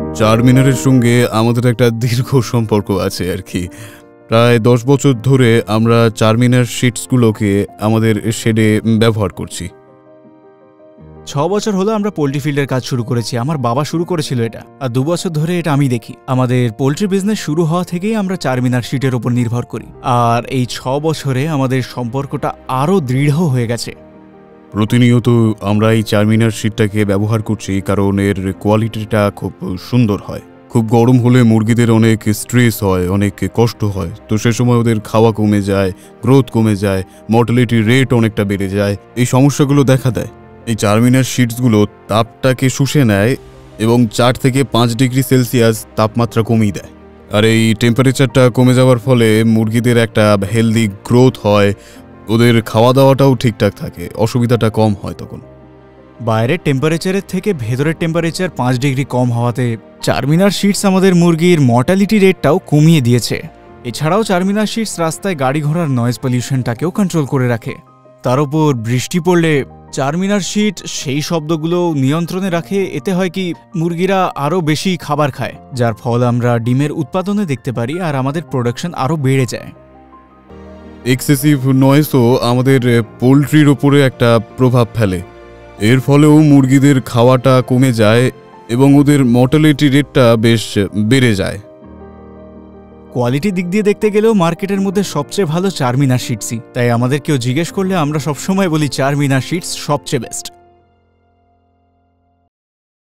চারমিনারের সঙ্গে আমাদের একটা দীর্ঘ সম্পর্ক আছে আর কি। প্রায় ১০ বছর ধরে আমরা চারমিনার শিটসগুলোকে আমাদের শেডে ব্যবহার করছি। ৬ বছর হলো আমরা পোল্ট্রি ফিল্ডের কাজ শুরু করেছি। আমার বাবা শুরু করেছিল এটা, আর ২ বছর ধরে এটা আমি দেখি। আমাদের পোল্ট্রি বিজনেস শুরু হওয়া থেকেই আমরা চারমিনার শিটের ওপর নির্ভর করি, আর এই ৬ বছরে আমাদের সম্পর্কটা আরও দৃঢ় হয়ে গেছে। প্রতিনিয়ত আমরা এই চারমিনার শিটটাকে ব্যবহার করছি কারণ এর কোয়ালিটিটা খুব সুন্দর হয়। খুব গরম হলে মুরগিদের অনেক স্ট্রেস হয়, অনেক কষ্ট হয়, তো সে সময় ওদের খাওয়া কমে যায়, গ্রোথ কমে যায়, মর্টালিটি রেট অনেকটা বেড়ে যায়, এই সমস্যাগুলো দেখা দেয়। এই চারমিনার শিটসগুলো তাপটাকে শুষে নেয় এবং ৪ থেকে ৫ ডিগ্রি সেলসিয়াস তাপমাত্রা কমিয়ে দেয়। আর এই টেম্পারেচারটা কমে যাওয়ার ফলে মুরগিদের একটা হেলদি গ্রোথ হয়, ওদের খাওয়া দাওয়াটাও ঠিকঠাক থাকে, অসুবিধাটা কম হয় তখন। বাইরের টেম্পারেচারের থেকে ভেতরের টেম্পারেচার ৫ ডিগ্রি কম হওয়াতে চারমিনার শিটস আমাদের মুরগির মর্টালিটি রেটটাও কমিয়ে দিয়েছে। এছাড়াও চারমিনার শিটস রাস্তায় গাড়ি ঘোড়ার নয়েজ পলিউশনটাকেও কন্ট্রোল করে রাখে। তার উপর বৃষ্টি পড়লে চারমিনার শিট সেই শব্দগুলো নিয়ন্ত্রণে রাখে। এতে হয় কি, মুরগিরা আরও বেশি খাবার খায়, যার ফল আমরা ডিমের উৎপাদনে দেখতে পারি আর আমাদের প্রোডাকশন আরও বেড়ে যায়। এক্সেসিভ নয়েজও আমাদের পোলট্রির ওপরে একটা প্রভাব ফেলে। এর ফলেও মুরগিদের খাওয়াটা কমে যায় এবং ওদের মর্টালিটি রেটটা বেশ বেড়ে যায়। কোয়ালিটির দিক দিয়ে দেখতে গেলেও মার্কেটের মধ্যে সবচেয়ে ভালো চারমিনার শিটসই। তাই আমাদের কেউ জিজ্ঞেস করলে আমরা সবসময় বলি চারমিনার শিটস সবচেয়ে বেস্ট।